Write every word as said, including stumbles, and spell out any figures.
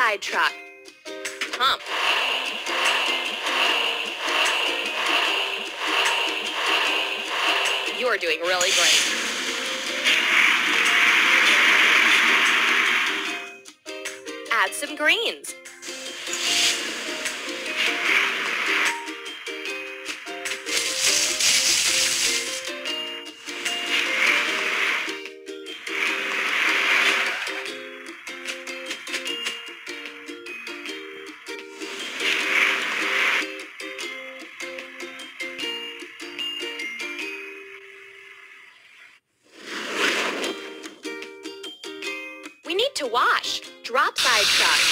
side truck. Pump. You are doing really great. Add some greens. We need to wash. Drop side truck.